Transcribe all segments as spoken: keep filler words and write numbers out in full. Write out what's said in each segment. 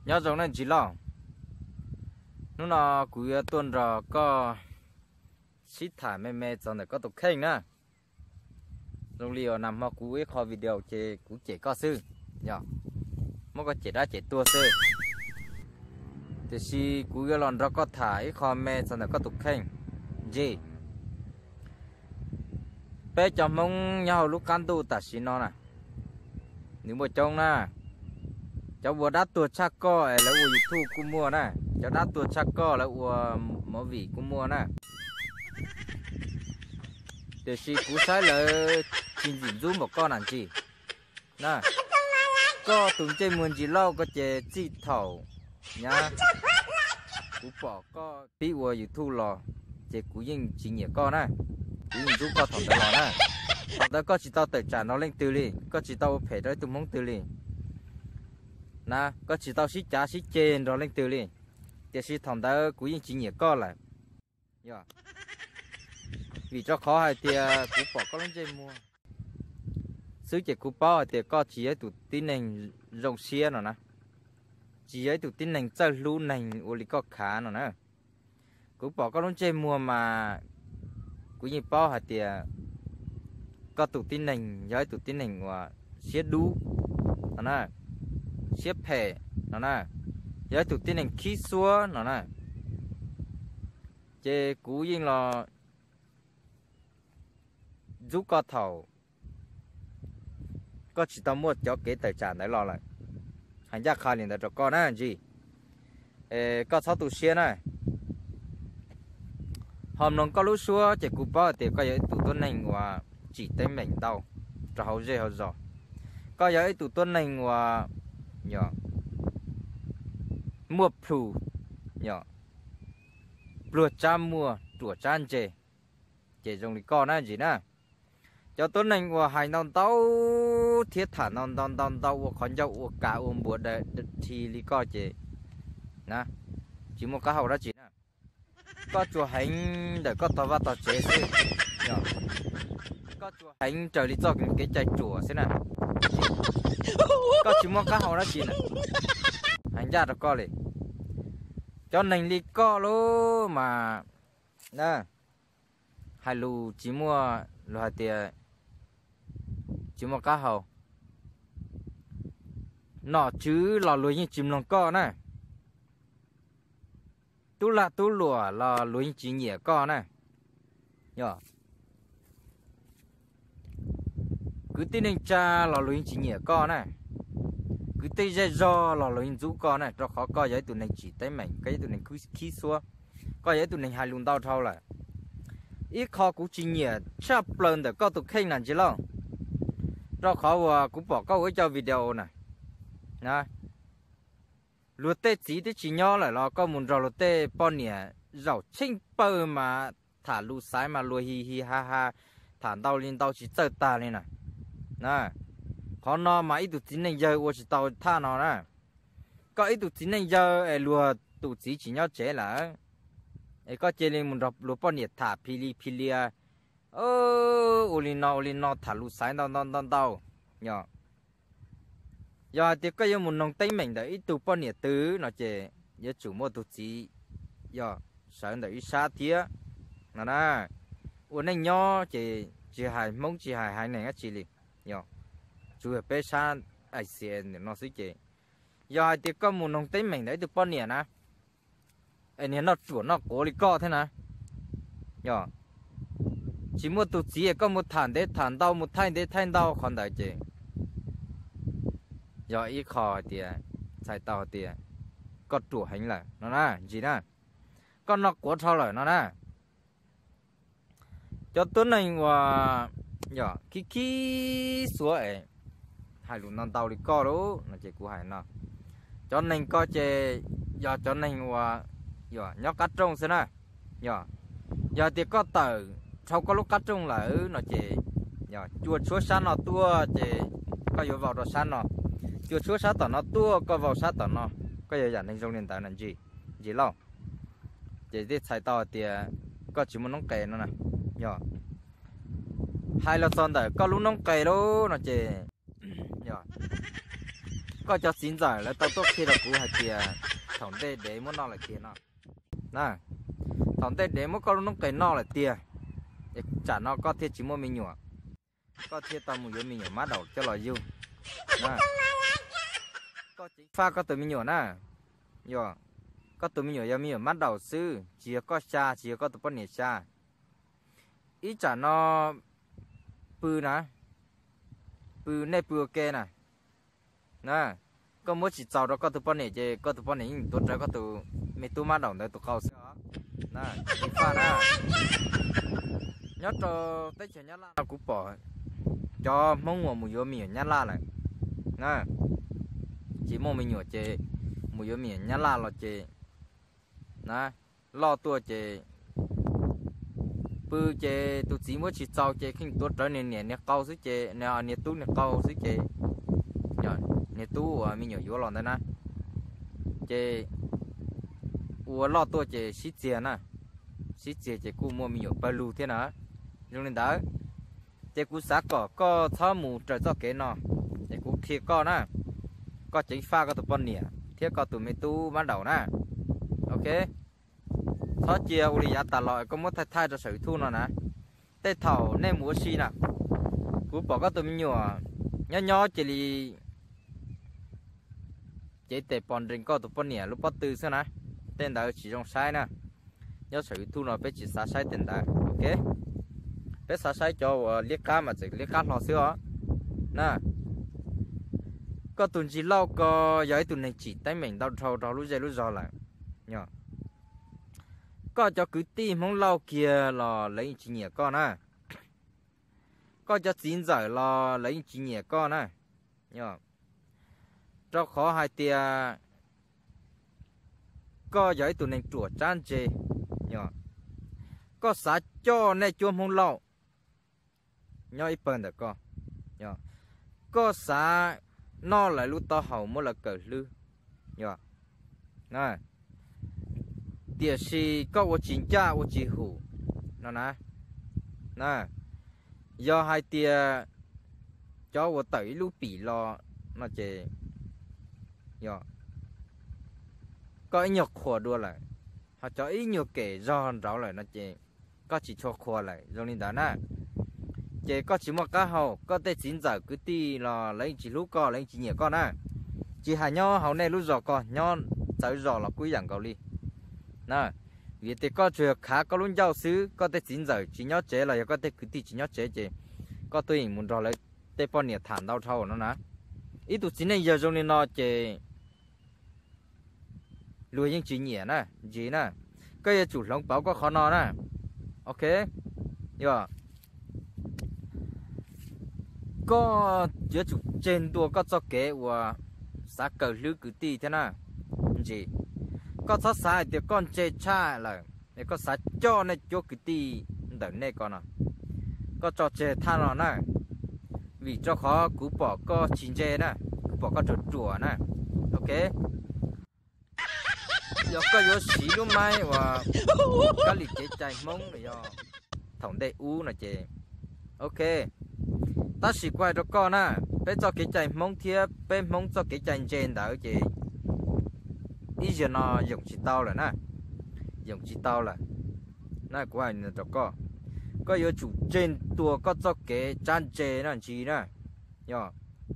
nhớ giống này chỉ lo nó là cuối tuần rồi có xít thả mẹ mẹ cho này có tục khen nữa rồi liều nằm mà cuối kho video chế cũng chế có sư nhở mới có chế ra chế tua sư thì si cuối lần đó có thả kho mẹ cho này có tục khen gì bé cho mong nhau lúc can tu ta xin nó nè nếu mà trông nè cháu vừa đắt tua chắc co là u YouTube cũng mua nè cháu đắt tua chắc co là u mỏ vị cũng mua nè để si cú sai là chỉ chỉ giúp một con làm gì nè có tụi chơi muốn gì lâu có chơi chỉ thầu nhá cú bỏ có tí u YouTube lò chơi cú yên chỉ nhẹ con nè cú yên giúp có thằng đó lò nè thằng đó có chỉ tao tự trả nó lên từ liền có chỉ tao phải đấy tụi mong từ liền nè có chỉ tao xí trả xí trên rồi lên từ liền để xí thằng đó cú yên chỉ nhẹ con lại yeah. Vì cho khó hay thì cú bỏ có lên chơi mua xứ chỉ cú bỏ thì có chỉ ấy tụi tin này rộng xe rồi nè chỉ ấy tụi tin này chơi lú này uli có khá rồi nè cú bỏ có lên chơi mua mà cú nhìn bỏ hay thì có tụi tin này với tụi tin này và xe đu rồi nè xe phè rồi nè với tụi tin này khí xua rồi nè chơi cú nhìn là giúp có thầu có chỉ tao mua cho cái tài sản đấy lo lại hành gia khai liền để cho con á gì Ê, có sáu tụ xe này hôm nó có lúc xưa chỉ cúp bao thì có những tụ tuần này và chỉ tên mình đâu cho hậu dễ hậu giỏi có những tụ tuần này và nhỏ mua phù nhỏ lúa chăm mua lúa chan chè chè dùng đi con á gì nè cho tuần này và hai non tàu thiết thả non non non tàu và con dâu cả ôm bùa để thì lý co chị nè chỉ một cái hậu đó chị nè có chùa hành để có tàu và tàu chế xí có chùa hành trời lý do cái chạy chùa xí nè có chỉ một cái hậu đó chị nè hành ra được co liền cho nên lý co luôn mà nè hai lù chỉ mua lù hai tiền chỉ một cá hầu nọ chứ lò lùi như chìm lòng co nè tú là tú lùa lò lùi chỉ nhẹ co nè nhở cứ tin anh cha lò lùi chỉ nhẹ co nè cứ tây dây do lò lùi rú co nè cho khó co giấy tụi này chỉ tay mảnh cái tụi này cứ khí xua co giấy tụi này hai lùn đau thâu lại ít khó cũng chỉ nhẹ chắp lần để có tụi khen làm gì lo cho khó cũng bỏ câu ấy cho video này nè lúa tê chỉ thì chỉ nhỏ lại lo có muốn rau lúa tê bao nhiêu rau chinh bơ mà thả lúa sái mà lúa hi hi ha ha thả đau lên đau chỉ chơi ta lên này nè khó nó mà ít tụi chính này giờ我只tao thả nó nè có ít tụi chính này giờ lúa tụi chỉ chỉ nhỏ chế là ấy có chế lên muốn rau lúa bao nhiêu thả pili pili à ơ uli nó uli nó thả lúa sái đau đau đau đau nhỏ giờ thì có những một nông tây mình đấy ít tụ bao nhiêu thứ nó chỉ giờ chủ mua tụ chỉ giờ sáng đấy xa thía nè nè uốn này nhỏ chỉ chỉ hai mông chỉ hai hai này á chỉ liền nhỏ chủ yếu bé xa ai xem nó xí chỉ giờ thì có một nông tây mình đấy tụ bao nhiêu nè anh này nó chủ nó cố đi co thế nè nhỏ chỉ mua tụ chỉ có một thản đấy thản đau một thanh đấy thanh đau còn đại chỉ giờ ít khó thì xài tàu thì có chủ hành là nó nè gì nè con nó quá thao rồi nó nè cho tuần này và giờ khi khi xuống ấy hai lũ non tàu đi co đó nó chỉ của hai nó cho nên có chơi giờ cho nên và giờ nhóc cắt trông xem nè giờ giờ thì có tờ sau có lúc cắt trông là nó chỉ giờ chua chúa san nó tua chỉ có vô vào đó san nó chưa chúa sát tỏ nó tua có vào sát tỏ nó có giờ dàn hình dung nền tảng là gì gì lo chỉ đi xài tàu thì có chỉ muốn nông cày nó nè nhỏ hai là son đấy có lúc nông cày đâu nó chỉ nhỏ có cho xin giải là tao tốt khi là cú hạt tiền thằng tê để muốn nó là tiền nó nè thằng tê để muốn có nó cái nó là tiền trả nó có thiết chỉ mua mình nhỏ có thiết tao muốn mình nhỏ má đầu cho lòi yêu nè có chính pha có tụi mình nhỏ nè nhỏ có tụi mình nhỏ giờ mình nhỏ mắt đầu sư chỉ có xa chỉ có tụi bọn nhẹ xa ít trả nó bự nè bự này bự ok nè nè có mỗi chỉ giàu đó có tụi bọn nhẹ chứ có tụi bọn nhẹ tốt trái có tụi mình tụi mắt đầu này tụi cao sữa nè pha nè nhớ cho tới chuyện nhớ la cũng bỏ cho mong mùa mùa vô miền nhớ la này nè chỉ mong mình nhỏ chơi mùa vô miền nhớ la là chơi nè lo tua chơi bự chơi tụi chỉ mới chỉ giàu chơi khi tốt trở nên nè nè cao xí chơi nè nè tú nè cao xí chơi nhở nè tú à mình nhỏ vô lon đấy nè chơi ủa lo tua chơi xí tiền nè xí tiền chơi cú mua mình nhỏ bao lù thế nào dùng lên đó chơi cú sát cỏ có tháo mù trời cho cái nọ chơi cú kia có nè có chính pha có tụi bọn nè thiết có tụi mấy tu ban đầu nè ok tháo chia uli giá tạt lọi có muốn thay thay cho sự thu nó nè tê thầu nên múa xi nè cú bỏ có tụi mình nhỏ nhỏ nhỏ chỉ li chỉ tệ bọn rình có tụi bọn nè lúc bắt tư xem nè tên đó chỉ trong sai nè nhớ sự thu nó phải chỉ xả sai tên đó ok bé xả sai cho liếc cá mà chỉ liếc cá lò xưa nè có tuần chỉ lâu có giấy tuần này chỉ tay mình đau đầu đầu lúc dây lúc giò lại nhở có cho cứ tim không lâu kia là lấy chỉ nhẹ con nè có cho chín giờ là lấy chỉ nhẹ con nè nhở cho khó hai tia có giấy tuần này chuột chan chê nhở có xả cho này chuông không lâu nhớ ít phần được con nhở có xả nó lại lúc to hậu mới là cờ lư nhở nè địa sĩ có我请假我chỉ hủ nó nè nè do hai tia cho我tới lúc bị lo nó chê nhở có ít nhọc khổ đua lại họ cho ít nhiều kể do ráo lại nó chê có chỉ cho khổ lại rồi nên đó nè chê có chỉ một cái hậu có thể chín giờ cứ ti là lấy chỉ lúc co lấy chỉ nhẹ con nè chỉ hai nhau hậu này lúc giò con nhau tới giò là quý dạng cầu đi nè vì thế có chuyện khá có luôn giáo sư có thể chín giờ chỉ nhau chế là có thể cứ ti chỉ nhau chế chế có tôi muốn rồi lấy tê bọn nhiệt thản đau thâu nó nè ít tụi chín này giờ rồi nên nó chế lùi những chỉ nhẹ nè gì nè cái chủ lông báo có khó nó nè ok giờ có giữa chủ trên đua có cho kế và xã cờ lư cứ ti thế nào gì có sát sai thì con chơi cha là để có sát cho này cho cứ ti đỡ này con à có cho chơi than nó nè vì cho khó cú bỏ có chín chơi nè cú bỏ có chuột chùa nè ok giờ có vô xí luôn mai và có lịch chế chạy mông để cho thòng đây u là chơi ok ta chỉ quay cho con à bây giờ cái chạy mông thiếp bây mông cho cái chạy trên đó chị ý giờ nó dùng chỉ tao là nè dùng chỉ tao là nè quay nữa cho con có yếu chủ trên tua có cho cái chân trên là gì nè nhở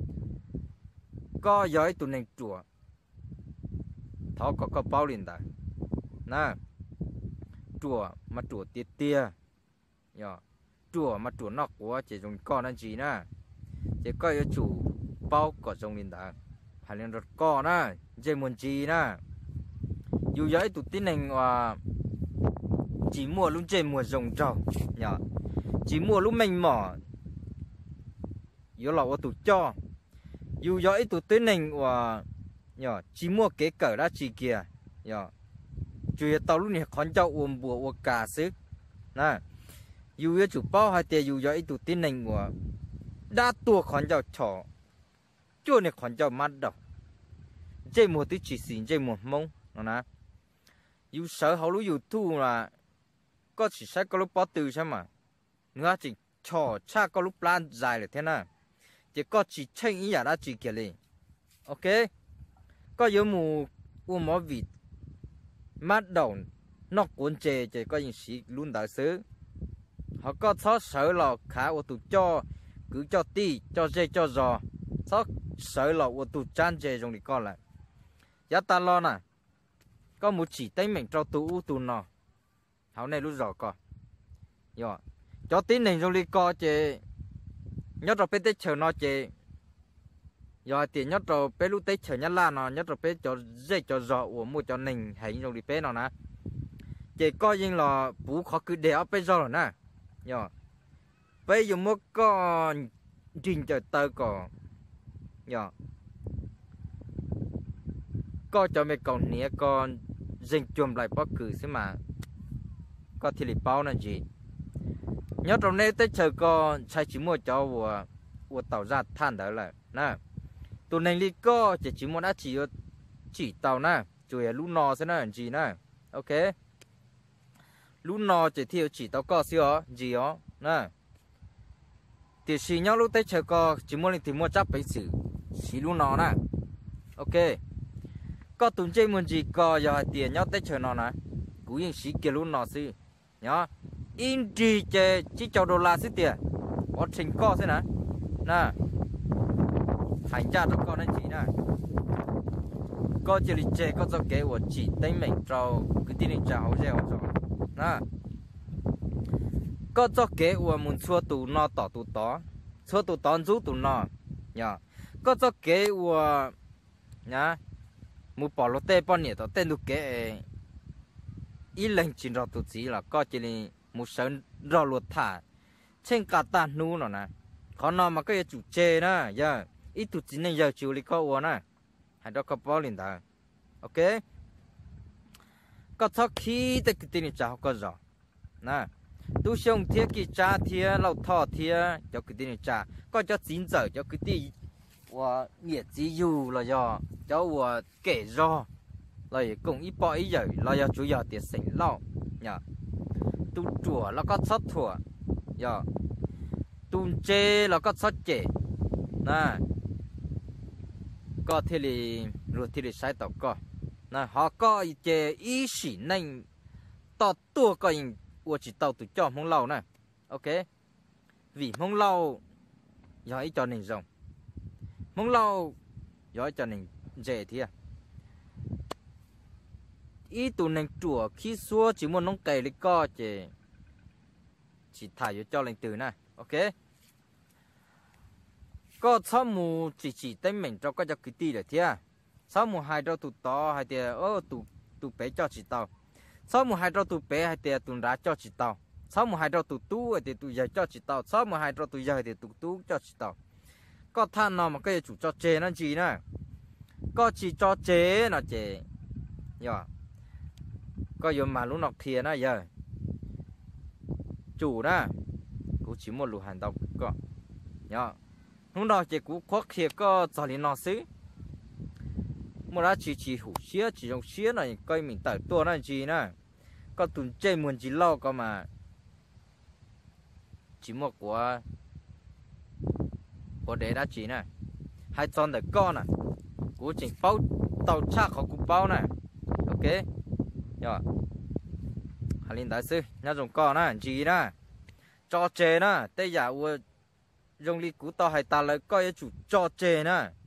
có yếu tụi này chùa tháo có có bao liền đấy nè chùa mà chùa tiệt tia nhở chùa mà chùa nọ của chỉ dùng con là gì nè chỉ có yếu chủ bao có dùng liền đấy hay là con nè dây muốn gì nè dù vậy tụi tin này và chỉ mua lúc chơi mùa rồng trầu nhở chỉ mua lúc mình mỏ yếu là ô tụi cho dù vậy tụi tin này và nhở chỉ mua cái cỡ đó chỉ kia nhở chủ yếu tao lúc này con cháu uống bùa uống cả sức nè dù yếu chủ bao hai tiền dù vậy tụi tin này và đã tua con cháu chó chỗ này con cháu mắt đâu chơi mùa tí chỉ xin chơi mùa mông nó nè dù sợ hậu lúc dù thu là có chỉ sách có lúc bỏ từ xem mà nữa chỉ trò cha có lúc plan dài là thế nào chỉ có chỉ tranh ý giả đã chỉ kia lên ok có yếu mù u mỏ vịt mát đầu nó cuốn chè chè có những sĩ luôn đại sứ họ có thót sợ lò khá của tụ cho cứ cho ti cho dê cho giò thót sợ lò của tụ chan chè trong đi con lại giá ta lo nè có một chỉ tay mình cho tụ u tụ nọ hảo này lúc rõ co yo cho tí này trong đi co chè nhớ rồi bé tết chờ nó chè giờ tiền nhớ rồi bé lúc tết chờ nhá la nó nhớ rồi bé cho dây cho giò của mua cho nình hay trong đi bé nó nè chè coi như là bù khó cứ để ở bé giò rồi nè yo bây giờ mua con trình chờ tơ cò yo có cho mấy con nía con dành chùm lại bất cứ xí mà có thì lịch bao này gì nhớ trong này tới chờ con sai chỉ mua cho của của tàu ra than đó là nè tụi này đi có chỉ chỉ mua đã chỉ chỉ tàu nè chủ yếu lú nò sẽ là gì nè ok lú nò chỉ thiếu chỉ tàu có xíu gì đó nè thì xí nhau lúc tới chờ con chỉ mua thì mua chắc phải xử xí lú nò nè ok có tụi chơi muốn gì có giờ tiền nhau tới chờ nó nè cú yên xí kia lú nò xí nhá in chỉ chơi chỉ cho đô la xí tiền ở trình co thế nè nè hành ra cho con anh chị nè có chỉ lịch chơi có cho kế của chị đánh mình cho cái tin trả hậu gieo cho nè có cho kế của muốn xua tụ nó tỏ tụ tỏ xua tụ tỏ rú tụ nó nhá có cho kế của nhá một bỏ lót tê bao nhiêu tao tên được kế ít lần chỉ rõ tụ gì là có chỉ là một sớm rõ luật thả trên cả tàn nu nó nè khó nào mà cái chủ chế nè giờ ít tụ gì này giờ chịu đi có uổng nè hay đó có bao liền ta ok có thắc khí tới cái tiền trả có rõ nè tu xong thiệt cái trả thiệt lâu thọ thiệt cho cái tiền trả có cho chín giờ cho cái tiền và nhiệt chỉ dù là do cháu và kể do là cũng ít bỏ ý giờ là do chủ yếu tiền sinh lao nhá tu chùa là có sót thua nhá tu chê là có sót chê nè có thể là rồi thì là sai tao có nè họ có chê ý sĩ nên tao tua có những của chỉ tao tụi cho mong lâu nè ok vì mong lâu giờ ý cho nên rồng mong lâu giờ cho nên dễ thì à ý tụi nên chùa khi xua chỉ muốn nông cày lấy co chỉ chỉ thải cho lên từ nè ok có sáu mù chỉ chỉ tên mình cho có cho cái ti rồi thì à sáu mù hai đôi tụt to hai tia ơ tụt tụt bé cho chỉ tàu sáu mù hai đôi tụt bé hai tia tụt đá cho chỉ tàu sáu mù hai đôi tụt tú hai tia tụt dài cho chỉ tàu sáu mù hai đôi tụt dài thì tụt tú cho chỉ tàu có than nào mà cái chủ cho chế nó gì nè có chỉ cho chế nó chế nhở có giờ mà lúc nọc thiệt nè giờ chủ nè cũng chỉ một lũ hành động có nhở lúc đó chỉ cũng khó khăn có giờ liền nó xứ một là chỉ chỉ hủ xía chỉ dùng xía này coi mình tải tua nó gì nè có tuần chơi muốn chỉ lo có mà chỉ một của của để đã chỉ nè hai con để con nè của chỉnh bao tàu cha họ cũng bao nè ok rồi hai linh đại sư nhà dùng con nè gì nè cho chè nè tây giả u dùng đi cú tàu hay ta lại coi chủ cho chè nè